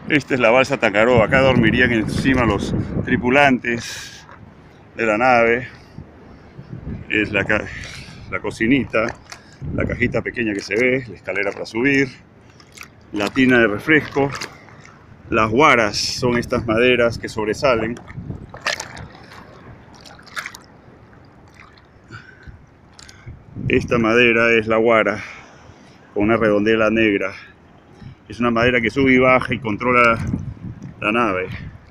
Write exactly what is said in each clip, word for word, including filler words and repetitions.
Esta es la balsa Tacaró. Acá dormirían encima los tripulantes de la nave. Es la, ca la cocinita, la cajita pequeña que se ve, la escalera para subir, la tina de refresco. Las guaras son estas maderas que sobresalen. Esta madera es la guara con una redondela negra. Es una madera que sube y baja y controla la nave.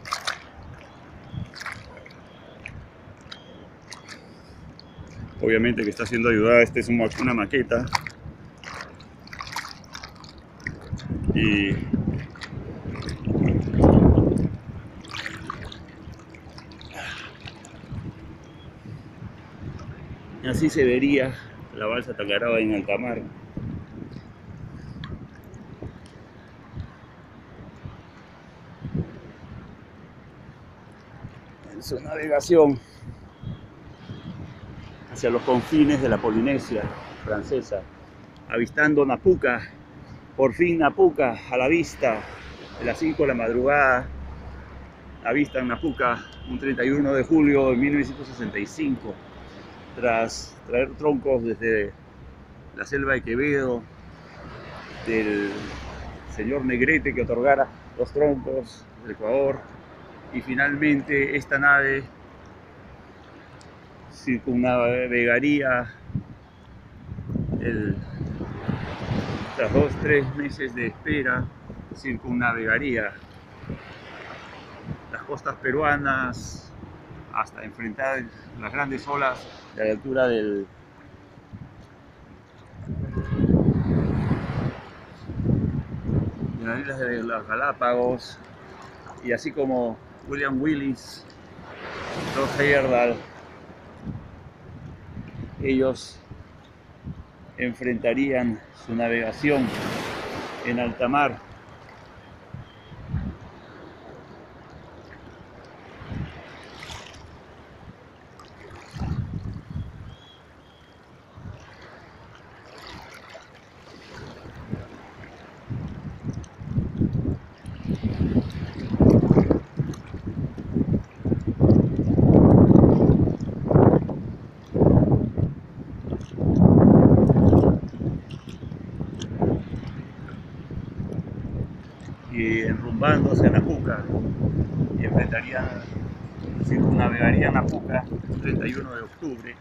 Obviamente que está siendo ayudada. Esta es una maqueta. Y así se vería la balsa Tacaró en alta mar. En su navegación hacia los confines de la Polinesia francesa, avistando Napuca. Por fin Napuca a la vista, a las cinco de la madrugada, avistan Napuca un treinta y uno de julio de mil novecientos sesenta y cinco, tras traer troncos desde la selva de Quevedo, del señor Negrete que otorgara los troncos del Ecuador, y finalmente esta nave circunnavegaría el, tras dos, tres meses de espera, circunnavegaría las costas peruanas hasta enfrentar las grandes olas de la altura del de las islas de las Galápagos, y así como William Willis, George Heyerdahl, ellos enfrentarían su navegación en alta mar. Y enrumbando hacia Napuca, y enfrentarían, circunnavegarían Napuca el treinta y uno de octubre.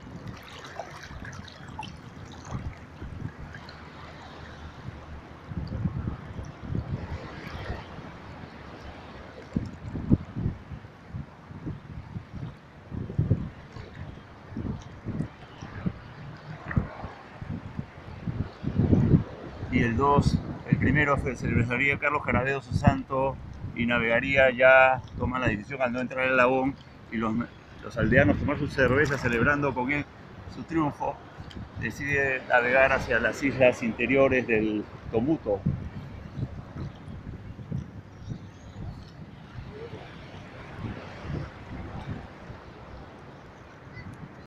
Y el dos, el primero se celebraría Carlos Caravedo su santo, y navegaría ya, toma la decisión al no entrar al Lagón, y los, los aldeanos tomar su cerveza celebrando con él su triunfo, decide navegar hacia las islas interiores del Tomuto,